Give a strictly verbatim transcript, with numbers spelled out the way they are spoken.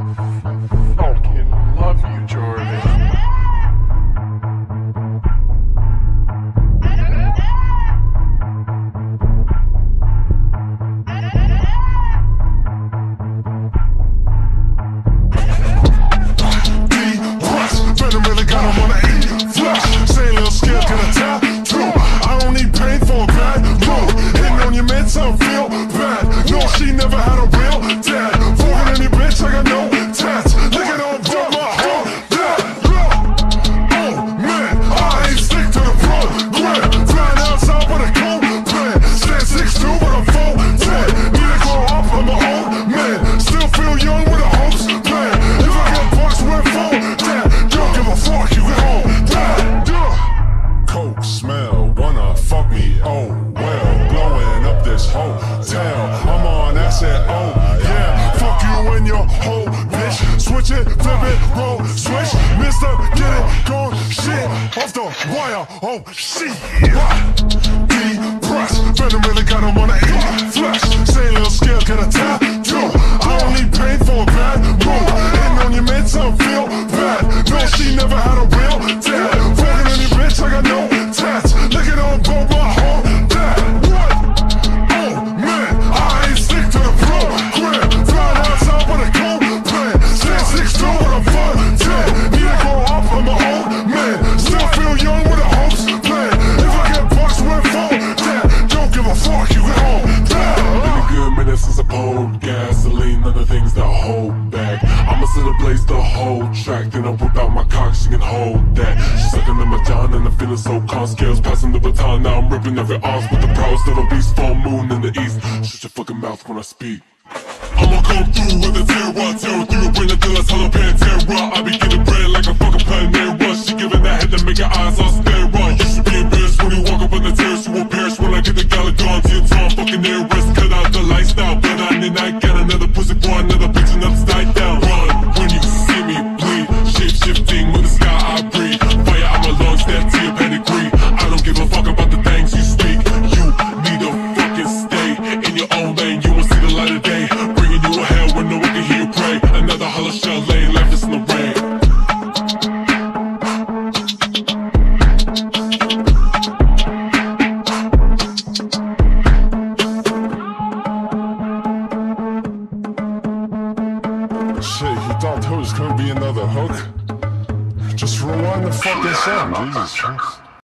Fucking love you, Jordan. I feel bad. No, she never had a real dad. Fucking any bitch, I got no tats. Licking on from my heart. Yeah, oh man, I ain't stick to the program. Flying outside with a cold plan. Stand six two, but I'm four ten. Need to grow up, I'm my own man. Still feel young with a hopes plan. If I get bucks with phone, damn, don't give a fuck, you get home. Yeah, yeah. Coke smell, wanna fuck me? Oh well. Hotel, I'm on, I said, oh yeah, fuck you and your whole bitch. Switch it, flip it, roll, switch, mister, get it, go, shit, off the wire, oh shit. Depressed, venom really got him on the eat flesh. Say a little skill, get a tattoo. I don't need pain for a bad mood. Ain't on your meds, I feel bad. No, she never had a real dad. Fucking any bitch, I got no tats. Look at on both my whole dad. Gasoline, other things that hold back. I'ma set a blaze the whole track, then I whip out my cock, she can hold that. She's sucking on my John and I'm feeling so calm. Scales passing the baton, now I'm ripping every arms with the prowess of a beast. Full moon in the east, shut your fucking mouth when I speak. I'ma come through with a terror, terror through your brain until I tell her Pantera. I be getting bread like a fucking Panera. She giving that head to make her eyes all stare on. You should be embarrassed when you walk up on the terrace. You won't perish when I get the gala gone to your tongue. Fucking air rest, cut out the lifestyle. But I need I got another pussy boy, another bitch, another slide down. Run when you see me bleed. Shape shifting with the sky I breathe. Fire out my lungs, that to your pedigree. I don't give a fuck about the things you speak. You need to fucking stay in your own lane. You won't see the light of day. Bringing you a hell when no one can hear you pray. Another hollow shell laying left us in the rain. Shit, he thought there was gonna be another hook. Just rewind the fucking song, Jesus Christ.